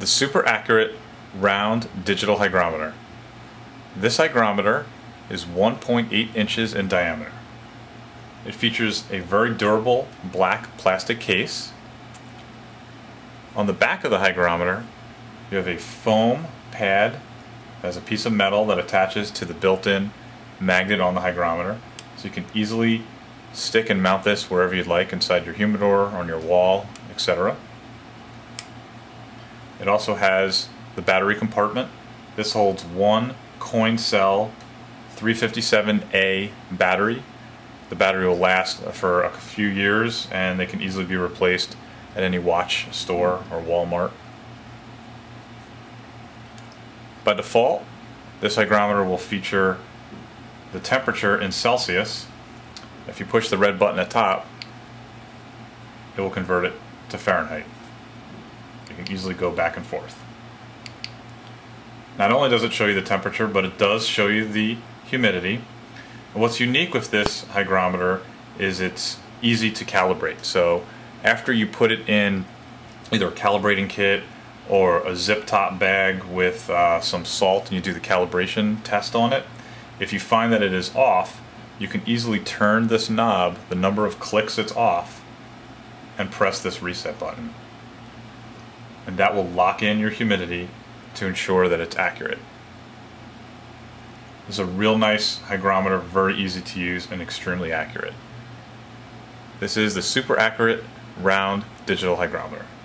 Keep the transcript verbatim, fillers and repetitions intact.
the super accurate round digital hygrometer. This hygrometer is one point eight inches in diameter. It features a very durable black plastic case. On the back of the hygrometer, you have a foam pad that has a piece of metal that attaches to the built-in magnet on the hygrometer, so you can easily stick and mount this wherever you'd like, inside your humidor, on your wall, et cetera. It also has the battery compartment. This holds one coin cell three fifty-seven A battery. The battery will last for a few years, and they can easily be replaced at any watch store or Walmart. By default, this hygrometer will feature the temperature in Celsius. If you push the red button at top, it will convert it to Fahrenheit. You can easily go back and forth. Not only does it show you the temperature, but it does show you the humidity. And what's unique with this hygrometer is it's easy to calibrate. So after you put it in either a calibrating kit or a zip top bag with uh, some salt, and you do the calibration test on it, if you find that it is off, you can easily turn this knob the number of clicks it's off and press this reset button. And that will lock in your humidity to ensure that it's accurate. It's a real nice hygrometer, very easy to use and extremely accurate. This is the super accurate round digital hygrometer.